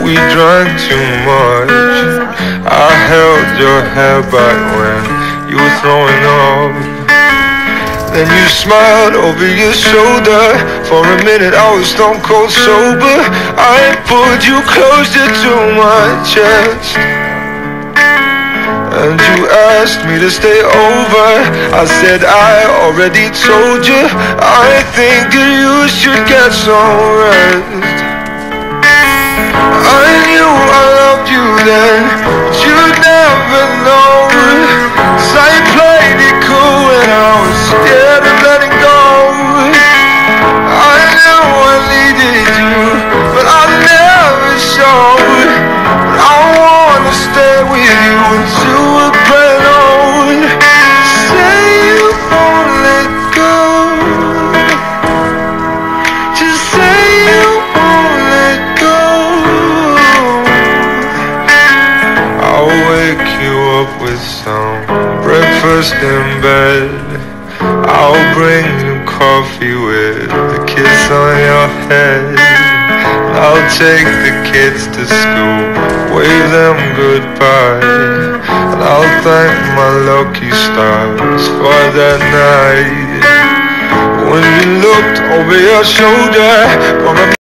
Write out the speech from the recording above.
we drank too much. I held your hair back when you were throwing up. Then you smiled over your shoulder. For a minute I was stone cold sober. I pulled you closer to my chest, and you asked me to stay over. I said I already told you. I think that you should get some rest. I knew I loved you then, but you'd never know. 'Cause I played it cool and I was scared of letting go. I knew I needed you, but I never showed. But I wanna stay with you until we're brand old. Say you won't let go. Just say you won't let go. I'll wake you up with some breakfast in bed. I'll bring you coffee with a kiss on your head. I'll take the kids to school, wave them goodbye, and I'll thank my lucky stars for that night when you looked over your shoulder from a